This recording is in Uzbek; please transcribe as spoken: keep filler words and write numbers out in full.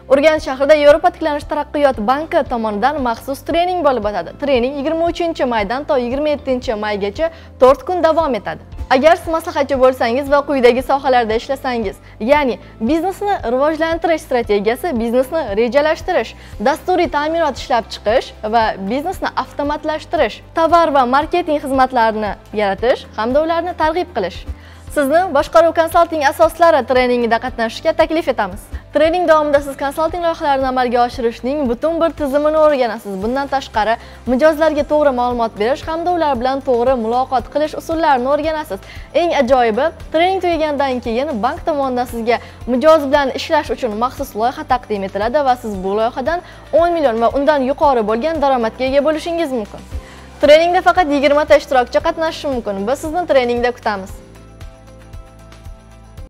Urganch shahrida Yevropa tiklanish taraqqiyot banki tomonidan maxsus trening bo'lib o'tadi. Trening yigirma uchinchi maydan to yigirma yettinchi maygacha to'rt kun davom etadi. Agar siz maslahatchi bo'lsangiz va quyidagi sohalarda ishlasangiz, ya'ni biznesni rivojlantirish strategiyasi, biznesni rejalashtirish, dasturiy ta'minot ishlab chiqish va biznesni avtomatlashtirish, tovar va marketing xizmatlarini yaratish hamda ularni targ'ib qilish, sizni boshqaruv konsalting asoslari treningida qatnashishga taklif etamiz. Trening davomida siz konsalting loyihalarini amalga oshirishning butun bir tizimini o'rganasiz. Bundan tashqari, mijozlarga to'g'ri ma'lumot berish hamda ular bilan to'g'ri muloqot qilish usullarini o'rganasiz. Eng ajoyibi, trening tugagandan keyin bank tomonidan sizga mijoz bilan ishlash uchun maxsus loyiha taqdim etiladi va siz bu loyihadan o'n million va undan yuqori bo'lgan daromadga ega bo'lishingiz mumkin. Treningda faqat yigirma ta ishtirokchi qatnashishi mumkin. Biz sizni treningda kutamiz.